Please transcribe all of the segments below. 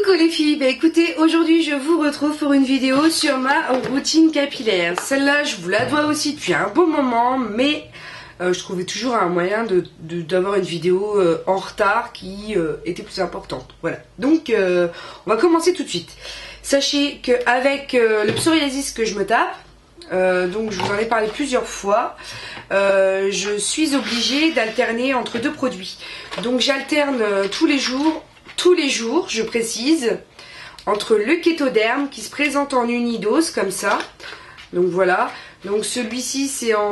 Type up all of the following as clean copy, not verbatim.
Coucou les filles, bah écoutez, aujourd'hui je vous retrouve pour une vidéo sur ma routine capillaire. Celle-là je vous la dois aussi depuis un bon moment, mais je trouvais toujours un moyen d'avoir une vidéo en retard qui était plus importante. Voilà, donc on va commencer tout de suite. Sachez qu'avec le psoriasis que je me tape, donc je vous en ai parlé plusieurs fois, je suis obligée d'alterner entre deux produits. Donc j'alterne tous les jours, je précise, entre le Kétoderm qui se présente en unidose comme ça. Donc voilà, donc celui-ci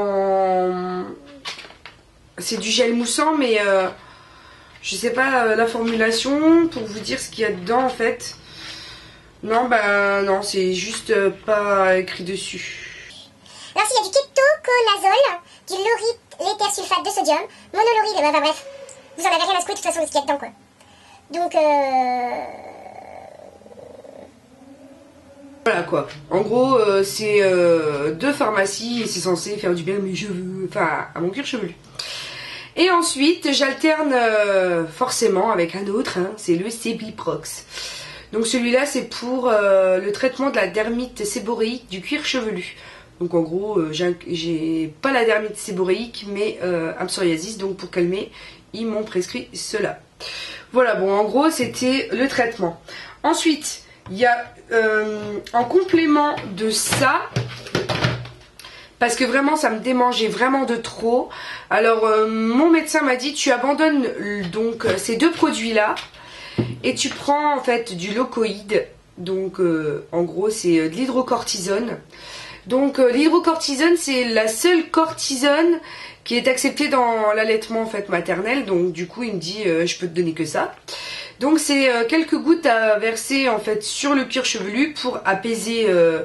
c'est du gel moussant, mais je sais pas la formulation pour vous dire ce qu'il y a dedans en fait. Non, bah non, c'est juste pas écrit dessus. Alors s'il y a du kétoconazole, du laurite, l'éthersulfate de sodium, monoloride, enfin bref, vous en avez rien à secouer de toute façon de ce qu'il y a dedans quoi. Donc voilà quoi. En gros, c'est de pharmacie et c'est censé faire du bien à mes cheveux, enfin à mon cuir chevelu. Et ensuite, j'alterne forcément avec un autre, hein, c'est le Cebiprox. Donc celui-là, c'est pour le traitement de la dermite séboréique du cuir chevelu. Donc en gros, j'ai pas la dermite séboréique, mais un psoriasis, donc pour calmer, ils m'ont prescrit cela. Voilà, bon, en gros, c'était le traitement. Ensuite, il y a en complément de ça, parce que vraiment, ça me démangeait vraiment de trop. Alors, mon médecin m'a dit, tu abandonnes donc ces deux produits-là et tu prends en fait du Locoïde. Donc, en gros, c'est de l'hydrocortisone. Donc, l'hydrocortisone, c'est la seule cortisone qui est acceptée dans l'allaitement en fait maternel. Donc, du coup, il me dit, je peux te donner que ça. Donc, c'est quelques gouttes à verser en fait sur le cuir chevelu pour apaiser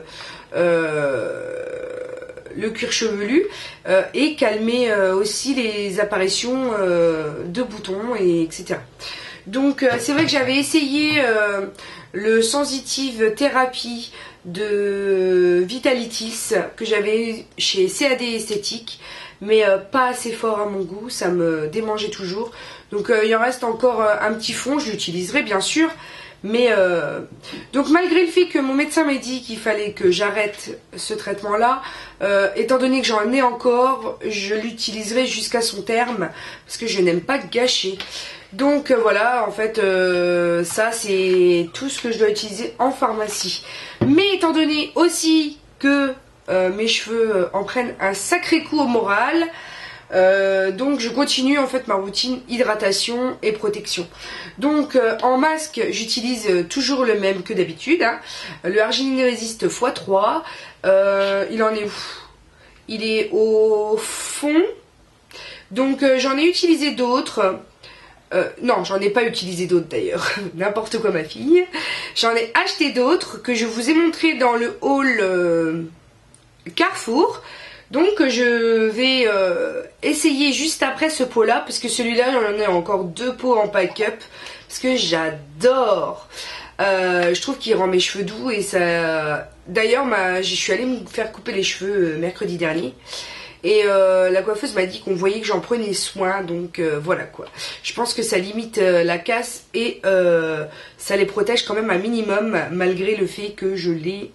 le cuir chevelu et calmer aussi les apparitions de boutons, etc. Donc, c'est vrai que j'avais essayé le sensitive thérapie de Vitalitis que j'avais chez CAD Esthétique, mais pas assez fort à mon goût, ça me démangeait toujours. Donc il en reste encore un petit fond, je l'utiliserai bien sûr, mais donc malgré le fait que mon médecin m'a dit qu'il fallait que j'arrête ce traitement là, étant donné que j'en ai encore, je l'utiliserai jusqu'à son terme parce que je n'aime pas gâcher. Donc voilà, en fait ça c'est tout ce que je dois utiliser en pharmacie. Mais étant donné aussi que mes cheveux en prennent un sacré coup au moral, donc je continue en fait ma routine hydratation et protection. Donc en masque j'utilise toujours le même que d'habitude, hein, le Arginine Résiste x3. Il en est où? Il est au fond. Donc j'en ai utilisé d'autres. Non, j'en ai pas utilisé d'autres d'ailleurs, n'importe quoi ma fille. J'en ai acheté d'autres que je vous ai montré dans le haul Carrefour. Donc je vais essayer juste après ce pot là, parce que celui-là j'en ai encore deux pots en pack-up, parce que j'adore. Je trouve qu'il rend mes cheveux doux et ça... D'ailleurs je suis allée me faire couper les cheveux mercredi dernier. Et la coiffeuse m'a dit qu'on voyait que j'en prenais soin, donc voilà quoi. Je pense que ça limite la casse et ça les protège quand même un minimum, malgré le fait que je les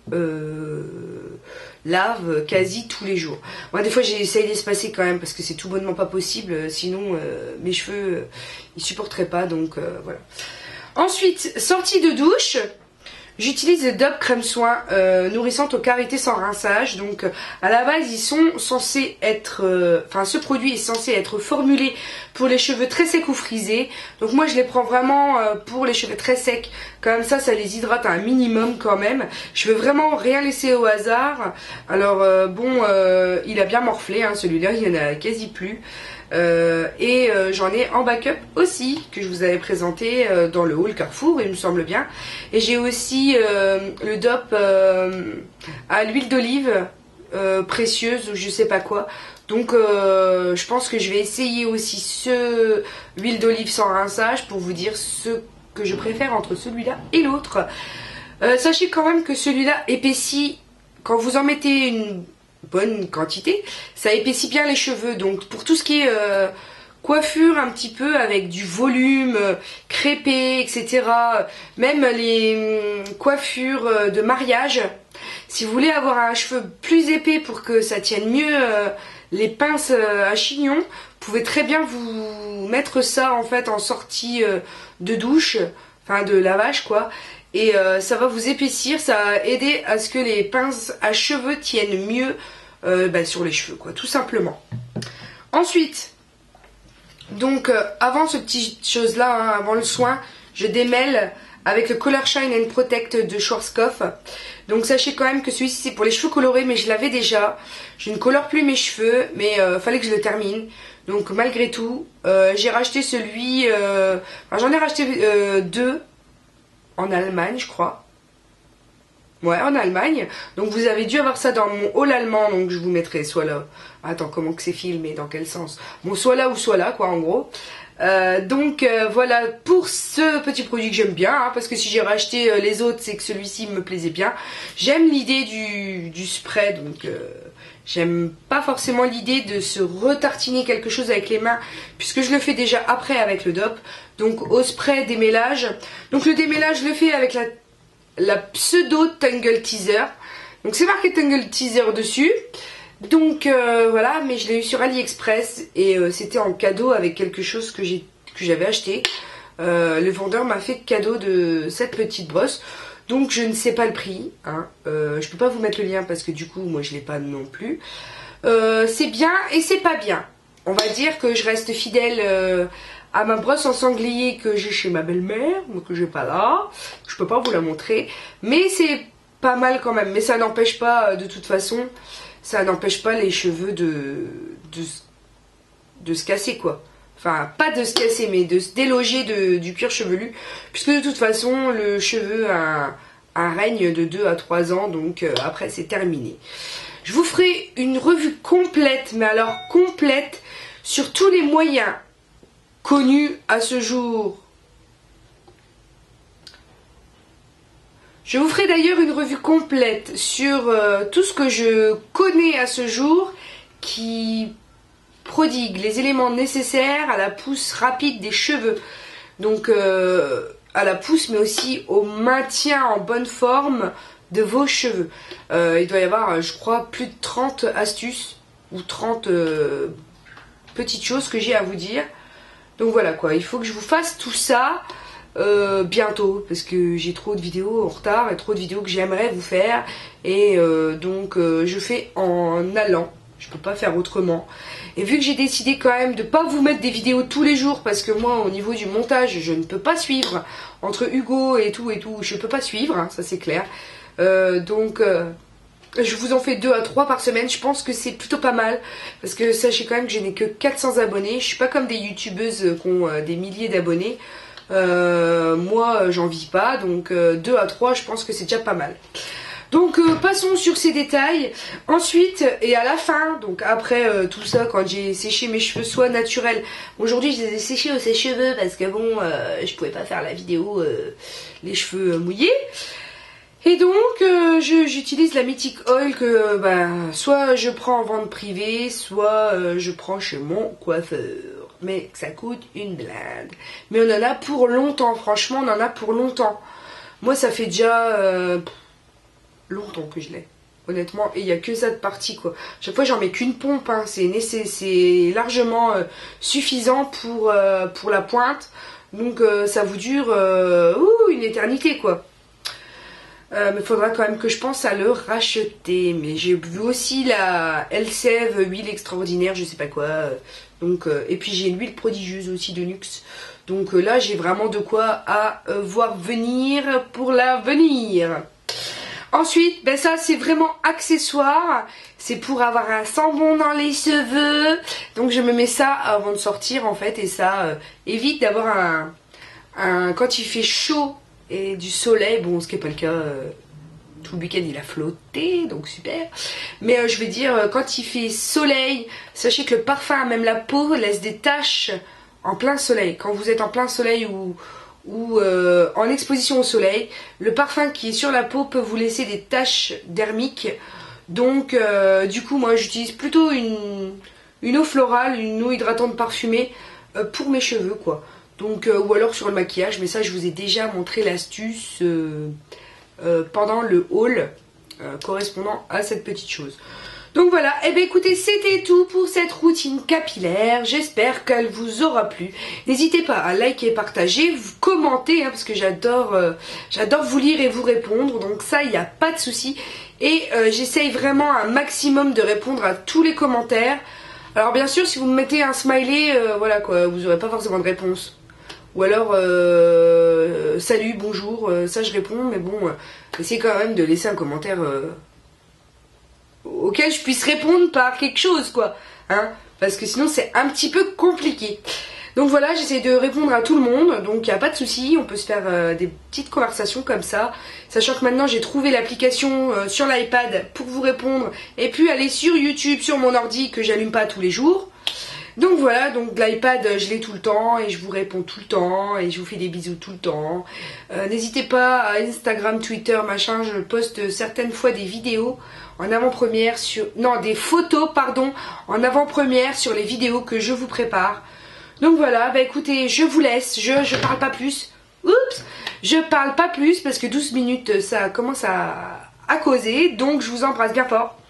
lave quasi tous les jours. Moi des fois j'essaye d'espacer quand même parce que c'est tout bonnement pas possible, sinon mes cheveux ils supporteraient pas, donc voilà. Ensuite, sortie de douche, j'utilise le Dove crème soin nourrissante aux carités sans rinçage. Donc à la base ils sont censés être, enfin ce produit est censé être formulé pour les cheveux très secs ou frisés. Donc moi je les prends vraiment pour les cheveux très secs. Comme ça les hydrate à un minimum quand même. Je veux vraiment rien laisser au hasard. Alors bon, il a bien morflé, hein, celui-là il y en a quasi plus. J'en ai en backup aussi que je vous avais présenté dans le haul Carrefour, il me semble bien. Et j'ai aussi le DOP à l'huile d'olive précieuse ou je sais pas quoi. Donc je pense que je vais essayer aussi ce huile d'olive sans rinçage pour vous dire ce que je préfère entre celui-là et l'autre. Sachez quand même que celui-là épaissit, quand vous en mettez une bonne quantité, ça épaissit bien les cheveux. Donc pour tout ce qui est coiffure un petit peu avec du volume, crêpé, etc. Même les coiffures de mariage. Si vous voulez avoir un cheveu plus épais pour que ça tienne mieux les pinces à chignon, vous pouvez très bien vous mettre ça en fait en sortie de douche, enfin de lavage quoi. Et ça va vous épaissir, ça va aider à ce que les pinces à cheveux tiennent mieux sur les cheveux quoi, tout simplement. Ensuite, donc avant ce petit chose là, hein, avant le soin, je démêle avec le Color Shine and Protect de Schwarzkopf. Donc sachez quand même que celui-ci c'est pour les cheveux colorés, mais je l'avais déjà. Je ne colore plus mes cheveux, mais fallait que je le termine. Donc malgré tout, j'ai racheté celui, j'en ai racheté 2 en Allemagne je crois. Ouais, en Allemagne. Donc vous avez dû avoir ça dans mon haul allemand, donc je vous mettrai soit là. Attends, comment que c'est filmé, dans quel sens? Bon, soit là ou soit là, quoi, en gros. Voilà pour ce petit produit que j'aime bien, hein, parce que si j'ai racheté les autres, c'est que celui-ci me plaisait bien. J'aime l'idée du spray, donc j'aime pas forcément l'idée de se retartiner quelque chose avec les mains, puisque je le fais déjà après avec le DOP. Donc au spray démêlage. Donc le démêlage, je le fais avec la pseudo Tangle Teaser. Donc c'est marqué Tangle Teaser dessus. Donc voilà, mais je l'ai eu sur AliExpress et c'était en cadeau avec quelque chose que j'avais acheté. Le vendeur m'a fait cadeau de cette petite brosse. Donc je ne sais pas le prix, hein. Je peux pas vous mettre le lien parce que du coup moi je l'ai pas non plus. C'est bien et c'est pas bien. On va dire que je reste fidèle à ma brosse en sanglier que j'ai chez ma belle-mère, que j'ai pas là. Je peux pas vous la montrer, mais c'est pas mal quand même. Mais ça n'empêche pas, de toute façon, ça n'empêche pas les cheveux de se casser quoi. Enfin, pas de se casser, mais de se déloger du cuir chevelu. Puisque de toute façon, le cheveu a un règne de 2 à 3 ans, donc après c'est terminé. Je vous ferai une revue complète, mais alors complète, sur tous les moyens connus à ce jour. Je vous ferai d'ailleurs une revue complète sur tout ce que je connais à ce jour qui prodigue les éléments nécessaires à la pousse rapide des cheveux. Donc à la pousse mais aussi au maintien en bonne forme de vos cheveux. Il doit y avoir je crois plus de 30 astuces ou 30 petites choses que j'ai à vous dire. Donc voilà quoi, il faut que je vous fasse tout ça bientôt parce que j'ai trop de vidéos en retard et trop de vidéos que j'aimerais vous faire et donc je fais en allant, je peux pas faire autrement. Et vu que j'ai décidé quand même de pas vous mettre des vidéos tous les jours parce que moi au niveau du montage je ne peux pas suivre entre Hugo et tout je peux pas suivre, hein, ça c'est clair. Je vous en fais 2 à 3 par semaine, je pense que c'est plutôt pas mal parce que sachez quand même que je n'ai que 400 abonnés, je suis pas comme des youtubeuses qui ont des milliers d'abonnés. Moi j'en vis pas, donc 2 à 3 je pense que c'est déjà pas mal. Donc passons sur ces détails. Ensuite et à la fin, donc après tout ça, quand j'ai séché mes cheveux soit naturels, aujourd'hui je les ai séchés au sèche-cheveux parce que bon je pouvais pas faire la vidéo les cheveux mouillés. Et donc j'utilise la Mythic Oil que soit je prends en vente privée, soit je prends chez mon coiffeur. Mais ça coûte une blinde. Mais on en a pour longtemps, franchement on en a pour longtemps. Moi ça fait déjà longtemps que je l'ai, honnêtement, et il n'y a que ça de partie quoi. Chaque fois j'en mets qu'une pompe, hein. C'est largement suffisant pour la pointe. Donc ça vous dure une éternité quoi. Mais il faudra quand même que je pense à le racheter. Mais j'ai vu aussi la Elseve huile extraordinaire, je sais pas quoi. Et puis j'ai l'huile prodigieuse aussi de Nuxe. Donc là j'ai vraiment de quoi à voir venir pour l'avenir. Ensuite, ça c'est vraiment accessoire. C'est pour avoir un sambon dans les cheveux. Donc je me mets ça avant de sortir en fait. Et ça évite d'avoir quand il fait chaud et du soleil, bon ce qui n'est pas le cas, tout le week-end il a flotté, donc super. Mais je veux dire, quand il fait soleil, sachez que le parfum, même la peau, laisse des taches en plein soleil. Quand vous êtes en plein soleil ou en exposition au soleil, le parfum qui est sur la peau peut vous laisser des taches dermiques. Donc du coup moi j'utilise plutôt une eau florale, une eau hydratante parfumée pour mes cheveux quoi. Donc ou alors sur le maquillage, mais ça je vous ai déjà montré l'astuce pendant le haul correspondant à cette petite chose. Donc voilà, et bien écoutez, c'était tout pour cette routine capillaire. J'espère qu'elle vous aura plu. N'hésitez pas à liker, partager, vous commenter, hein, parce que j'adore vous lire et vous répondre. Donc ça, il n'y a pas de souci. Et j'essaye vraiment un maximum de répondre à tous les commentaires. Alors bien sûr, si vous me mettez un smiley, voilà quoi, vous n'aurez pas forcément de réponse. Ou alors, salut, bonjour, ça je réponds, mais bon, essayez quand même de laisser un commentaire auquel je puisse répondre par quelque chose, quoi. Hein, parce que sinon, c'est un petit peu compliqué. Donc voilà, j'essaie de répondre à tout le monde, donc il n'y a pas de souci, on peut se faire des petites conversations comme ça. Sachant que maintenant, j'ai trouvé l'application sur l'iPad pour vous répondre, et puis aller sur YouTube, sur mon ordi, que j'allume pas tous les jours. Donc voilà, donc l'iPad je l'ai tout le temps et je vous réponds tout le temps et je vous fais des bisous tout le temps. N'hésitez pas à Instagram, Twitter, machin, je poste certaines fois des vidéos en avant-première sur... Non, des photos, pardon, en avant-première sur les vidéos que je vous prépare. Donc voilà, bah écoutez, je vous laisse, je parle pas plus. Oups, je parle pas plus parce que 12 minutes ça commence à causer, donc je vous embrasse bien fort.